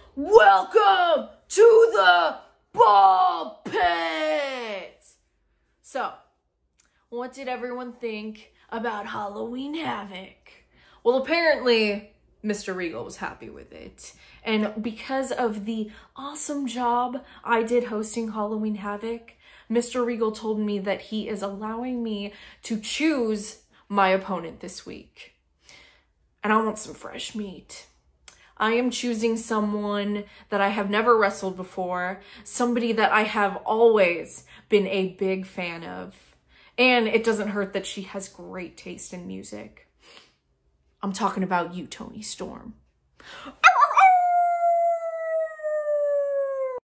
Welcome to the ball pit! So, what did everyone think about Halloween Havoc? Well, apparently, Mr. Regal was happy with it. And because of the awesome job I did hosting Halloween Havoc, Mr. Regal told me that he is allowing me to choose my opponent this week. And I want some fresh meat. I am choosing someone that I have never wrestled before, somebody that I have always been a big fan of. And it doesn't hurt that she has great taste in music. I'm talking about you, Toni Storm.